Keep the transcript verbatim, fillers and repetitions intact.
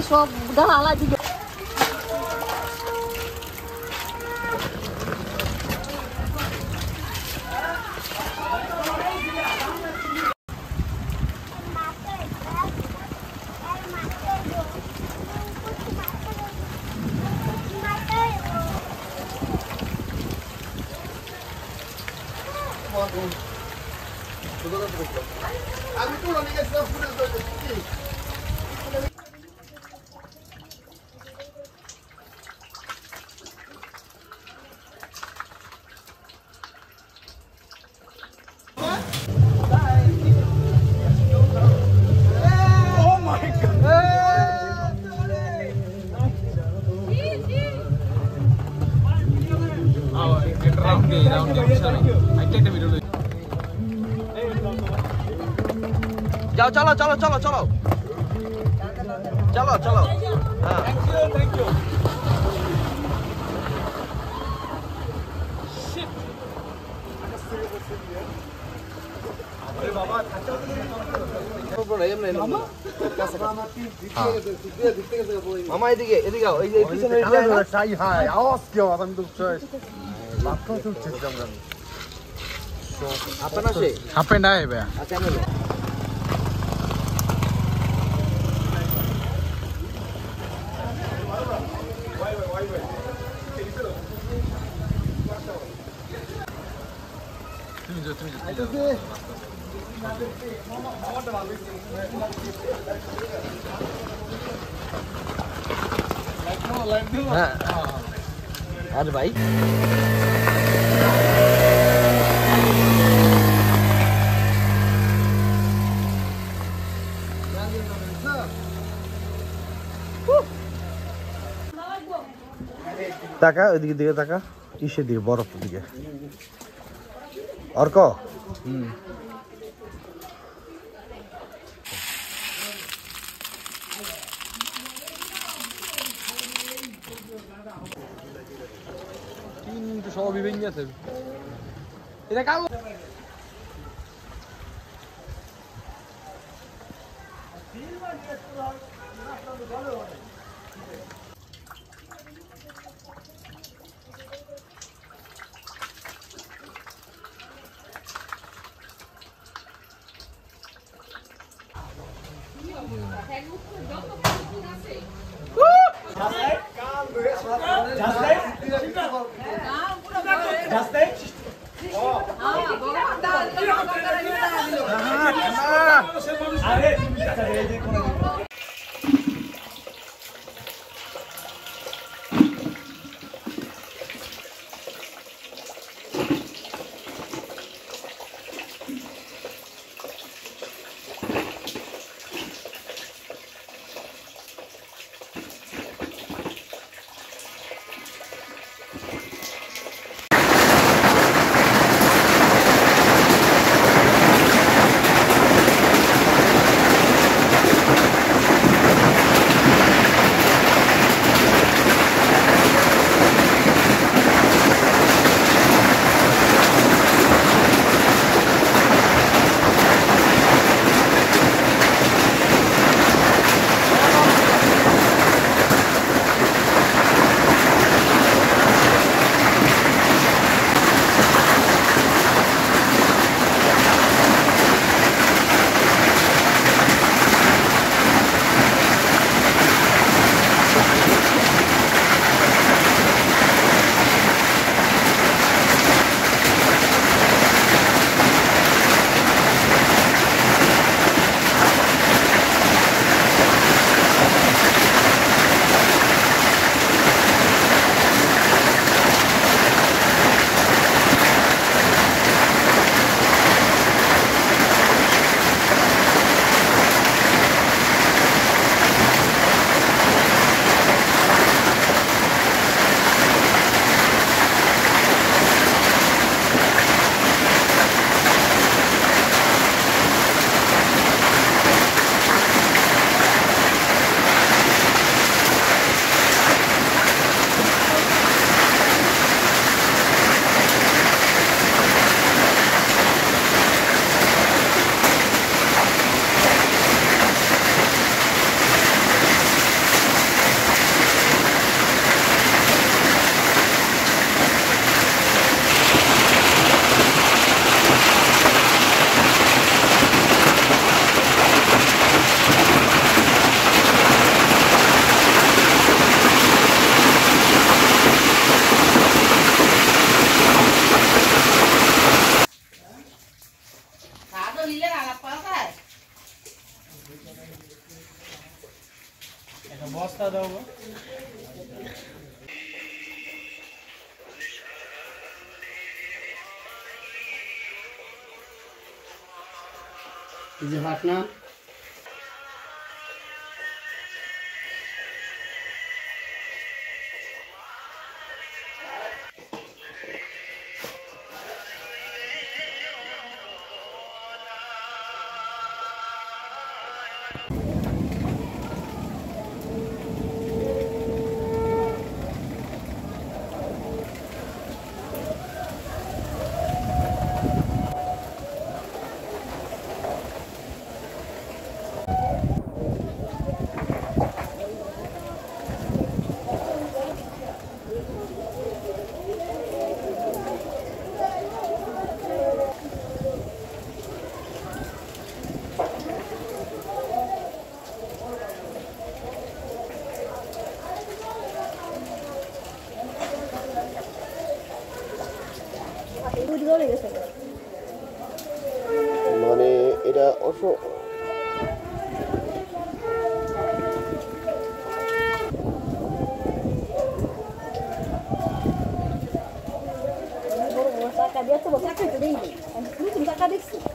Besok udah lala juga. আমি তো অনেক একটা ফুটে যাচ্ছে जाओ चलो चलो चलो चलो चलो चलो हाँ थैंक यू थैंक यू अरे बाबा मामा এদিকে এদিকে আও এই যে পিছনে সাই হাই আওয়াজ কি হবে আমি তো মাথা তুলছে জামরান আপনার আছে হাপে নাই বে আচ্ছা নেন তুমি যাও তুমি যাও হ্যাঁ আর ভাই টাকা ওইদিকে দিকে টাকা কিসের দিকে বরফের দিকে অর্ক হুম কিন্তু সবই ভেঙে গেছে এটা কালো এই যে পাটনা মানে এটা অস চাকা দিয়ে তো চাকা তো দেই আমি তুমি চাকা দেখছি